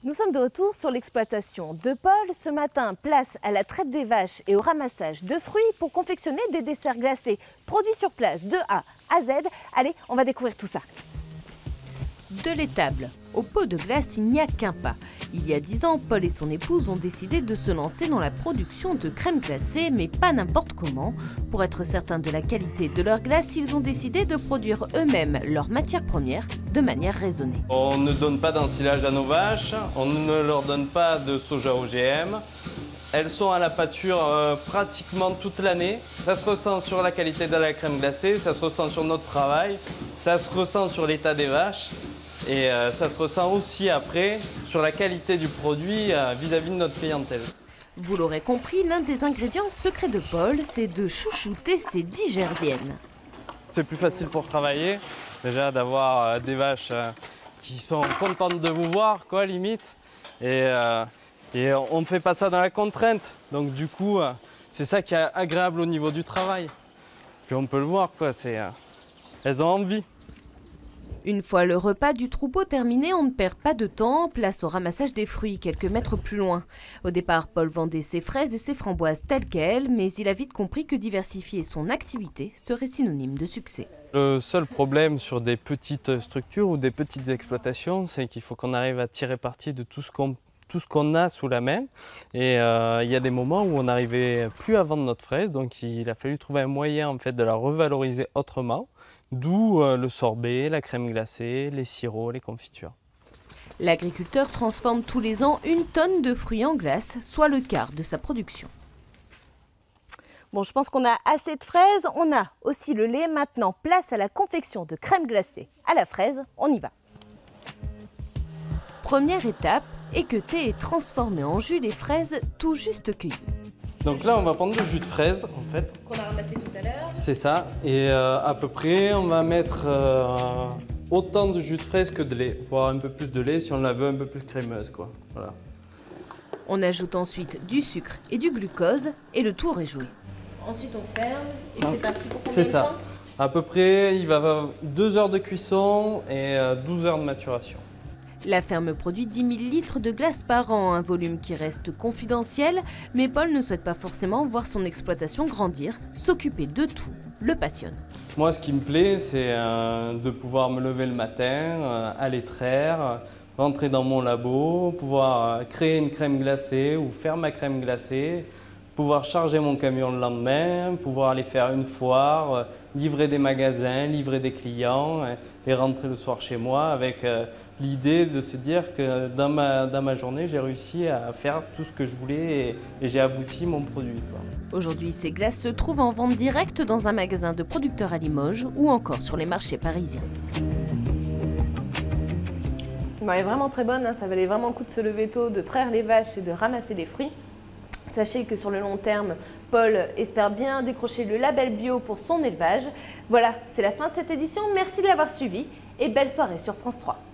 Nous sommes de retour sur l'exploitation de Paul. Ce matin, place à la traite des vaches et au ramassage de fruits pour confectionner des desserts glacés produits sur place de A à Z. Allez, on va découvrir tout ça. De l'étable au pot de glace, il n'y a qu'un pas. Il y a 10 ans, Paul et son épouse ont décidé de se lancer dans la production de crème glacée, mais pas n'importe comment. Pour être certains de la qualité de leur glace, ils ont décidé de produire eux-mêmes leurs matières premières de manière raisonnée. On ne donne pas d'ensilage à nos vaches, on ne leur donne pas de soja OGM. Elles sont à la pâture pratiquement toute l'année. Ça se ressent sur la qualité de la crème glacée, ça se ressent sur notre travail, ça se ressent sur l'état des vaches. Et ça se ressent aussi après sur la qualité du produit vis-à-vis de notre clientèle. Vous l'aurez compris, l'un des ingrédients secrets de Paul, c'est de chouchouter ses 10 Jersiennes. C'est plus facile pour travailler, déjà d'avoir des vaches qui sont contentes de vous voir, quoi, limite. Et on ne fait pas ça dans la contrainte. Donc du coup, c'est ça qui est agréable au niveau du travail. Puis on peut le voir, quoi, elles ont envie. Une fois le repas du troupeau terminé, on ne perd pas de temps, place au ramassage des fruits quelques mètres plus loin. Au départ, Paul vendait ses fraises et ses framboises telles quelles, mais il a vite compris que diversifier son activité serait synonyme de succès. Le seul problème sur des petites structures ou des petites exploitations, c'est qu'il faut qu'on arrive à tirer parti de tout ce qu'on a sous la main. Et il y a des moments où on n'arrivait plus à vendre notre fraise, donc il a fallu trouver un moyen en fait, de la revaloriser autrement. D'où le sorbet, la crème glacée, les sirops, les confitures. L'agriculteur transforme tous les ans 1 tonne de fruits en glace, soit le quart de sa production. Bon, je pense qu'on a assez de fraises, on a aussi le lait. Maintenant, place à la confection de crème glacée à la fraise, on y va. Première étape, équeuter et transformer en jus les fraises tout juste cueillies. Donc là, on va prendre le jus de fraise, en fait. Qu'on a ramassé tout à l'heure. C'est ça. Et à peu près, on va mettre autant de jus de fraise que de lait, voire un peu plus de lait si on la veut un peu plus crémeuse, quoi. Voilà. On ajoute ensuite du sucre et du glucose et le tour est joué. Ensuite, on ferme et c'est parti pour combien C'est de temps? ça. À peu près, il va y avoir 2 heures de cuisson et 12 heures de maturation. La ferme produit 10 000 litres de glace par an, un volume qui reste confidentiel, mais Paul ne souhaite pas forcément voir son exploitation grandir, s'occuper de tout le passionne. Moi, ce qui me plaît, c'est de pouvoir me lever le matin, aller traire, rentrer dans mon labo, pouvoir créer une crème glacée ou faire ma crème glacée, pouvoir charger mon camion le lendemain, pouvoir aller faire une foire, livrer des magasins, livrer des clients et rentrer le soir chez moi avec l'idée de se dire que dans ma journée, j'ai réussi à faire tout ce que je voulais et j'ai abouti mon produit. Aujourd'hui, ces glaces se trouvent en vente directe dans un magasin de producteurs à Limoges ou encore sur les marchés parisiens. Bon, elle est vraiment très bonne, hein. Ça valait vraiment le coup de se lever tôt, de traire les vaches et de ramasser les fruits. Sachez que sur le long terme, Paul espère bien décrocher le label bio pour son élevage. Voilà, c'est la fin de cette édition. Merci de l'avoir suivi et belle soirée sur France 3.